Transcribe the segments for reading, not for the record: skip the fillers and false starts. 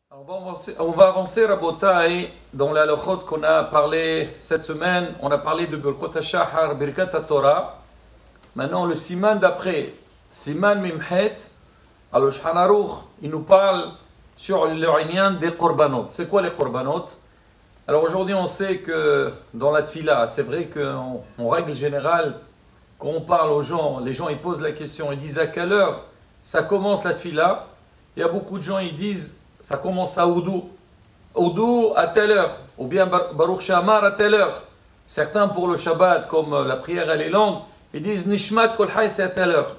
On va avancer, Rabotai, dans la halachot qu'on a parlé cette semaine. On a parlé de Birkot HaShahar, Birkat HaTorah. Maintenant, le siman d'après, siman Mimhet, alors Shulchan Aruch, il nous parle sur le inyan des korbanot. C'est quoi les korbanot? Alors aujourd'hui, on sait que dans la tfila, c'est vrai qu'en règle générale, quand on parle aux gens, les gens ils posent la question, ils disent à quelle heure ça commence la tfila. Il y a beaucoup de gens, ils disent ça commence à Oudou. Oudou à telle heure, ou bien Baruch Shamar à telle heure. Certains pour le Shabbat, comme la prière elle est longue, ils disent Nishmat Kol Hay c'est à telle heure.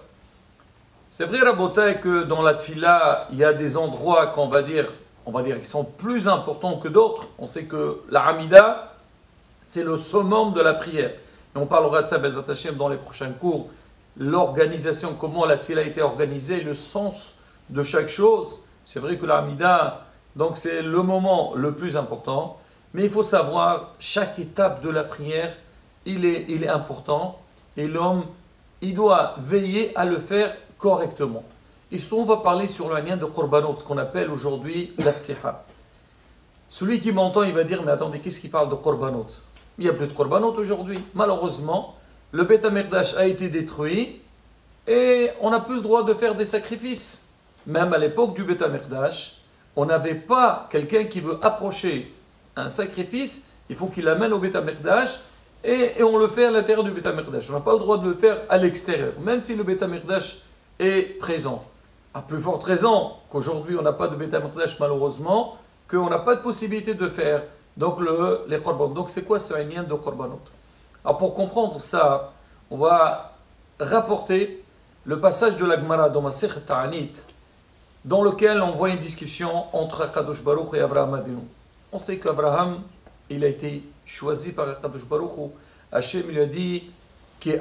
C'est vrai, Rabotai, que dans la tfila, il y a des endroits qu'on va dire, qui sont plus importants que d'autres. On sait que la Hamida, c'est le summum de la prière. Et on parlera de ça, Bezat Hashem, dans les prochains cours. L'organisation, comment la tfila a été organisée, le sens de chaque chose. C'est vrai que la Hamida, donc c'est le moment le plus important. Mais il faut savoir, chaque étape de la prière, il est important. Et l'homme, il doit veiller à le faire correctement. Ici, on va parler sur le lien de Korbanot, ce qu'on appelle aujourd'hui l'Aftiha. Celui qui m'entend, il va dire, mais attendez, qu'est-ce qu'il parle de Korbanot? Il n'y a plus de Korbanot aujourd'hui. Malheureusement, le Beth HaMikdash a été détruit et on n'a plus le droit de faire des sacrifices. Même à l'époque du Beth HaMikdash, on n'avait pas quelqu'un qui veut approcher un sacrifice, il faut qu'il l'amène au Beth HaMikdash et on le fait à l'intérieur du Beth HaMikdash. On n'a pas le droit de le faire à l'extérieur, même si le Beth HaMikdash est présent. À plus forte raison qu'aujourd'hui on n'a pas de Beth HaMikdash malheureusement, qu'on n'a pas de possibilité de faire donc les korbanot. Donc c'est quoi ce inyan de korbanot? Alors pour comprendre ça, on va rapporter le passage de la Gemara dans Masechet Ta'anit, dans lequel on voit une discussion entre Akadosh Baruch et Abraham Avinu. On sait qu'Abraham, il a été choisi par Akadosh Baruch. Hachem lui a dit tu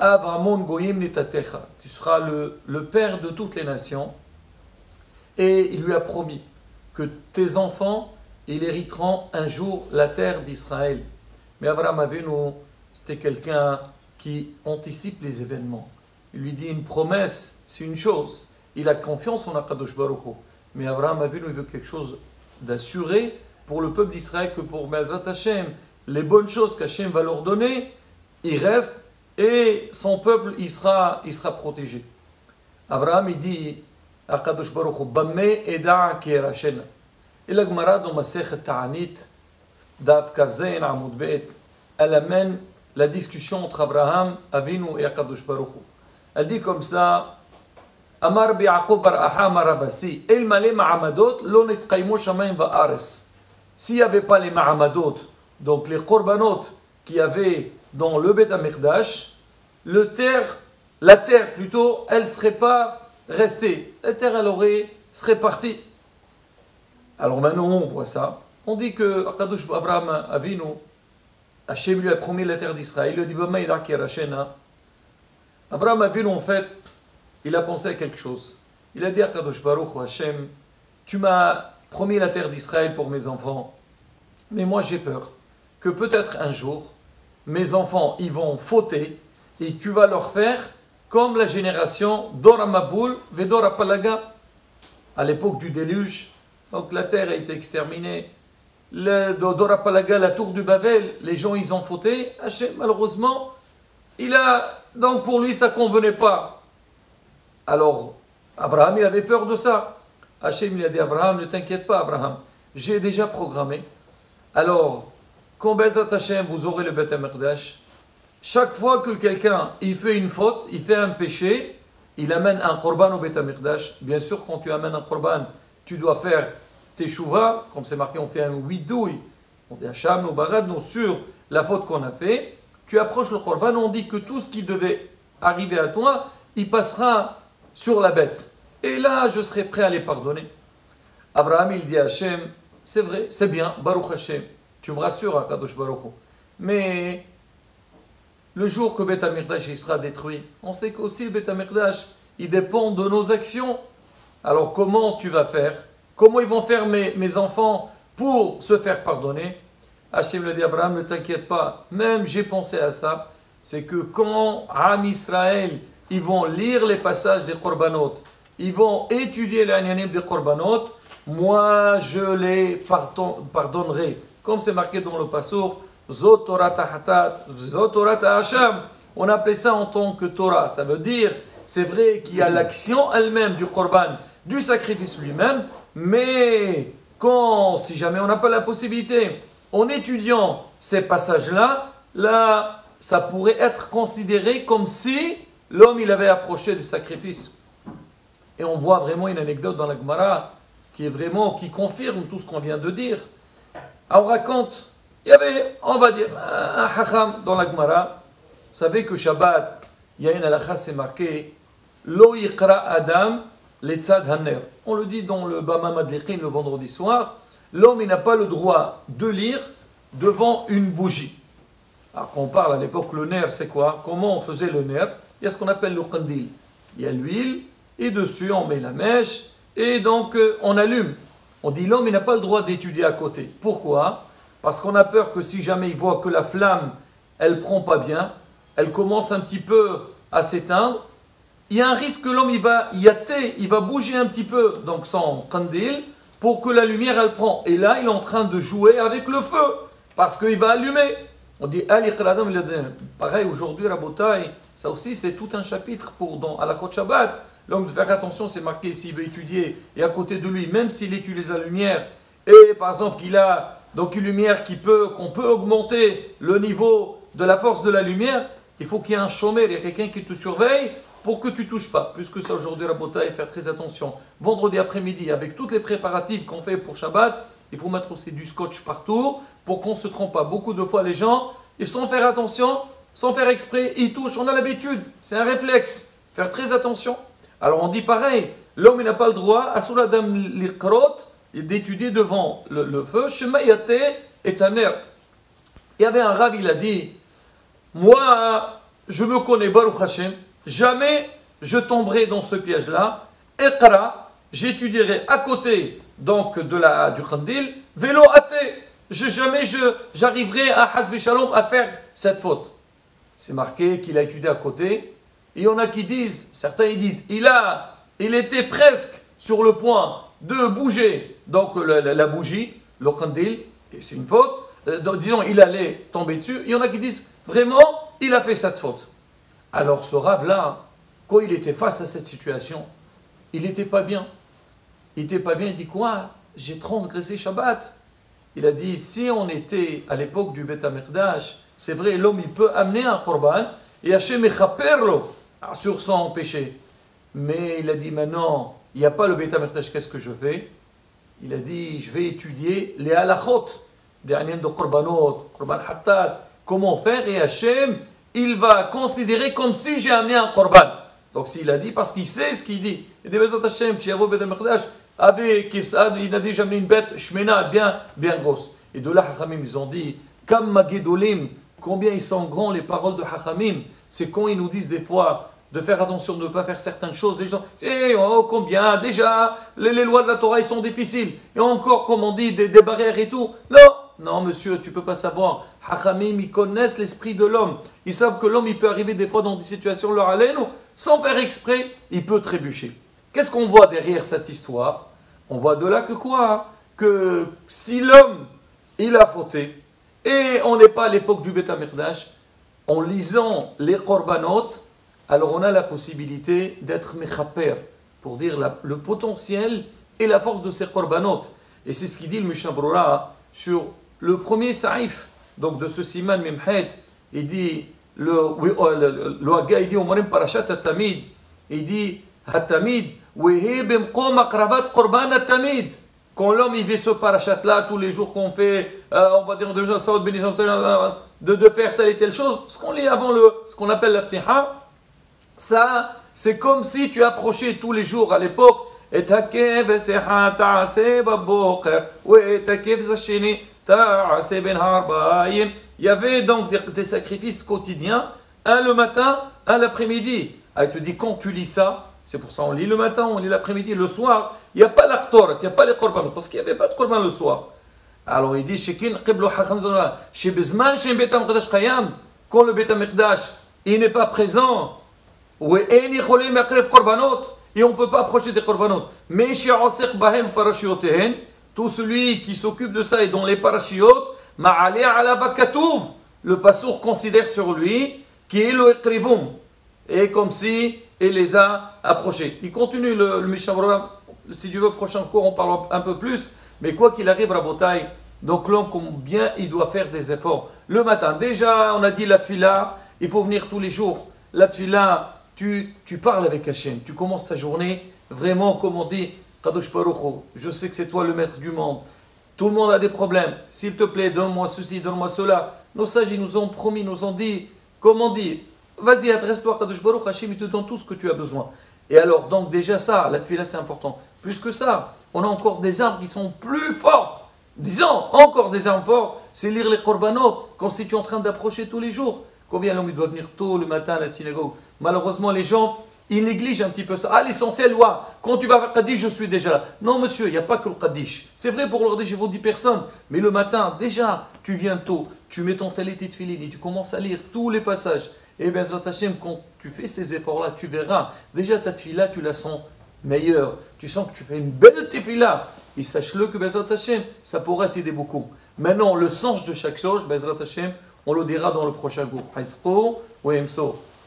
seras le père de toutes les nations. Et il lui a promis que tes enfants, ils hériteront un jour la terre d'Israël. Mais Abraham Avinu, c'était quelqu'un qui anticipe les événements. Il lui dit une promesse, c'est une chose. Il a confiance en Akadosh Baruch Hu. Mais Abraham Avinu, il veut quelque chose d'assuré pour le peuple d'Israël, que pour Be'ezrat Hashem, les bonnes choses qu'Hashem va leur donner, il reste et son peuple, il sera protégé. Abraham, il dit Akadosh Baruch Hu, Bammeh eda ki erashena. Et la Gemara dans Masechet Ta'anit, Daf Kavzein Amud Bet, elle amène la discussion entre Abraham Avinu et Akadosh Baruch Hu. Elle dit comme ça Amar bi'Yaqub bar Aham Arabasi, El malé ma'amadot, lo netqaymo shamayim ba'ares. S'il n'y avait pas les ma'amadot, donc les korbanot qu'il y avait dans le Beth HaMikdash, la terre plutôt, elle ne serait pas restée. La terre, elle serait partie. Alors maintenant, on voit ça. On dit que Akadosh Abraham Avinu, Hachem lui a promis la terre d'Israël. Il lui a dit Bama idaki rachena. Abraham Avinu, en fait, il a pensé à quelque chose. Il a dit à Kadosh Baruch Hu, Hachem, tu m'as promis la terre d'Israël pour mes enfants, mais moi j'ai peur que peut-être un jour, mes enfants, ils vont fauter et tu vas leur faire comme la génération Dora Maboul et Dora Palaga. À l'époque du déluge, donc la terre a été exterminée. Dora Palaga, la tour du Babel, les gens ils ont fauté. Hachem, malheureusement, donc pour lui ça ne convenait pas. Alors, Abraham, il avait peur de ça. Hachem, il a dit, Abraham, ne t'inquiète pas, Abraham. J'ai déjà programmé. Alors, quand Bezat Hachem, vous aurez le Beth HaMikdash, chaque fois que quelqu'un, il fait une faute, il fait un péché, il amène un korban au Beth HaMikdash. Bien sûr, quand tu amènes un korban, tu dois faire teshuva, comme c'est marqué, on fait un widouille, on dit un sham, ou barad, sur la faute qu'on a fait. Tu approches le korban, on dit que tout ce qui devait arriver à toi, il passera sur la bête. Et là, je serai prêt à les pardonner. Abraham, il dit à Hachem, c'est vrai, c'est bien, Baruch Hachem, tu me rassures, Akadosh Baruch Hu. Mais le jour que Beth HaMikdash sera détruit, on sait qu'aussi le Beth HaMikdash, il dépend de nos actions. Alors comment tu vas faire? Comment ils vont faire mes enfants pour se faire pardonner? Hachem lui dit, Abraham, ne t'inquiète pas, même j'ai pensé à ça, c'est que quand Am Israël, ils vont lire les passages des korbanot, ils vont étudier l'anyanim des korbanot, moi je les pardonnerai. Comme c'est marqué dans le Passour, Zot Torah Tahatat, Zot Torah Tahasham. On appelait ça en tant que Torah. Ça veut dire, c'est vrai qu'il y a l'action elle-même du Korban, du sacrifice lui-même, mais si jamais on n'a pas la possibilité, en étudiant ces passages-là, là, ça pourrait être considéré comme si l'homme il avait approché du sacrifice. Et on voit vraiment une anecdote dans la Gemara qui confirme tout ce qu'on vient de dire. On raconte, il y avait, on va dire, un hacham dans la Gemara. Vous savez que Shabbat, il y a une halakha, c'est marqué Lo yikra Adam letzad haner. On le dit dans le Bama Madliqin le vendredi soir. L'homme n'a pas le droit de lire devant une bougie. Alors quand on parle à l'époque, le ner c'est quoi? Comment on faisait le ner? Il y a ce qu'on appelle le qandil. Il y a l'huile et dessus on met la mèche et donc on allume. On dit l'homme n'a pas le droit d'étudier à côté. Pourquoi? Parce qu'on a peur que si jamais il voit que la flamme elle prend pas bien, elle commence un petit peu à s'éteindre, il y a un risque que l'homme il va bouger un petit peu donc son qandil pour que la lumière elle prend. Et là il est en train de jouer avec le feu parce qu'il va allumer. On dit pareil aujourd'hui Rabotai, ça aussi c'est tout un chapitre dans Halachot Shabbat. L'homme de faire attention, c'est marqué s'il veut étudier et à côté de lui, même s'il utilise la lumière et par exemple qu'il a donc une lumière qu'on peut augmenter le niveau de la force de la lumière, il faut qu'il y ait un chômeur, il y a quelqu'un qui te surveille pour que tu ne touches pas. Plus que ça aujourd'hui Rabotai, faire très attention. Vendredi après-midi, avec tous les préparatifs qu'on fait pour Shabbat, il faut mettre aussi du scotch partout pour qu'on ne se trompe pas. Beaucoup de fois, les gens, sans faire attention, sans faire exprès, ils touchent. On a l'habitude, c'est un réflexe. Faire très attention. Alors on dit pareil, l'homme n'a pas le droit, à Souladam Likrot, d'étudier devant le feu. Shema Yate est un air. Il y avait un rav, il a dit, moi, je me connais, Baruch Hashem, jamais je tomberai dans ce piège-là. Iqra, j'étudierai à côté donc du Khandil, vélo athée. Jamais j'arriverai à Hasbi Shalom à faire cette faute. C'est marqué qu'il a étudié à côté. Et il y en a qui disent, certains ils disent, il était presque sur le point de bouger donc la bougie, le Khandil, et c'est une faute. Disons, il allait tomber dessus. Il y en a qui disent, vraiment, il a fait cette faute. Alors ce rave-là, quand il était face à cette situation, il n'était pas bien. Il n'était pas bien, il dit quoi? J'ai transgressé Shabbat. Il a dit, si on était à l'époque du Beth HaMikdash, c'est vrai, l'homme il peut amener un korban et Hachem mechaperlo sur son péché. Mais il a dit, maintenant, il n'y a pas le Beth HaMikdash, qu'est-ce que je fais? Il a dit, je vais étudier les halachot, des anènes de korbanot, korban hattat, comment faire, et Hachem, il va considérer comme si j'ai amené un korban. Donc s'il a dit, parce qu'il sait ce qu'il dit. Il dit, Bezat Hachem, tu au Beth HaMikdash, il a déjà amené une bête shmena bien grosse. Et de là, Hachamim, ils ont dit, Kam Magedolim, combien ils sont grands les paroles de Hachamim. C'est quand ils nous disent des fois de faire attention de ne pas faire certaines choses. Des gens, combien, déjà, les lois de la Torah, ils sont difficiles. Et encore, comme on dit, des barrières et tout. Non, monsieur, tu ne peux pas savoir. Hachamim, ils connaissent l'esprit de l'homme. Ils savent que l'homme, il peut arriver des fois dans des situations, leur haleine, sans faire exprès, il peut trébucher. Qu'est-ce qu'on voit derrière cette histoire? On voit de là que quoi? Que si l'homme, il a fauté, et on n'est pas à l'époque du Beth HaMikdash, en lisant les korbanot, alors on a la possibilité d'être mechaper, pour dire le potentiel et la force de ces korbanot. Et c'est ce qu'il dit le Mishnah Brura sur le premier saïf, donc de ce siman Memhet. Il dit, le Haga, il dit, Omarim Parashat HaTamid, il dit, HaTamid, quand l'homme il fait ce parachat là tous les jours qu'on fait, on va dire de faire telle et telle chose, ce qu'on lit avant ce qu'on appelle l'aftiha, ça c'est comme si tu approchais tous les jours à l'époque, il y avait donc des sacrifices quotidiens, un le matin, un l'après-midi. Il te dit quand tu lis ça, c'est pour ça on lit le matin, on lit l'après-midi, le soir, il n'y a pas l'aqtorat, il n'y a pas les korban, parce qu'il n'y avait pas de korban le soir. Alors il dit, quand le Beth HaMikdash il n'est pas présent, ils ne et on ne peut pas approcher des korbanot. Mais tout celui qui s'occupe de ça et dont les parashiot, le passour considère sur lui qui est le ekrivum, et comme si il les a approchés. Il continue le Mishnah. Si tu veux, prochain cours, on parle un peu plus. Mais quoi qu'il arrive, Rabotai, donc l'homme, combien il doit faire des efforts. Le matin, déjà, on a dit la tfila, il faut venir tous les jours. La tfila, tu parles avec Hachem, tu commences ta journée, vraiment, comme on dit, Kadosh Baruch Hu, je sais que c'est toi le maître du monde. Tout le monde a des problèmes. S'il te plaît, donne-moi ceci, donne-moi cela. Nos sages, ils nous ont promis, nous ont dit, comme on dit, vas-y, adresse-toi à Kadosh Baruch, Hachem, il te donne tout ce que tu as besoin. Et alors, donc déjà ça, la tfila, c'est important. Plus que ça, on a encore des armes qui sont plus fortes. Disons, encore des armes fortes, c'est lire les korbanot, quand si tu es en train d'approcher tous les jours. Combien l'homme doit venir tôt le matin à la synagogue? Malheureusement, les gens, ils négligent un petit peu ça. Ah, l'essentiel, quand tu vas faire Kaddish, je suis déjà là. Non, monsieur, il n'y a pas que le Kaddish. C'est vrai pour le Kaddish, il vaut 10 personnes. Mais le matin, déjà, tu viens tôt, tu mets ton talit et tefillin et tu commences à lire tous les passages. Et bien, quand tu fais ces efforts-là, tu verras, déjà ta tefilla, tu la sens meilleure. Tu sens que tu fais une belle tefilla. Et sache-le que Bezrat Hashem, ça pourrait t'aider beaucoup. Maintenant, le sens de chaque chose, Bezrat Hashem, on le dira dans le prochain cours. Haïspo ou Emso.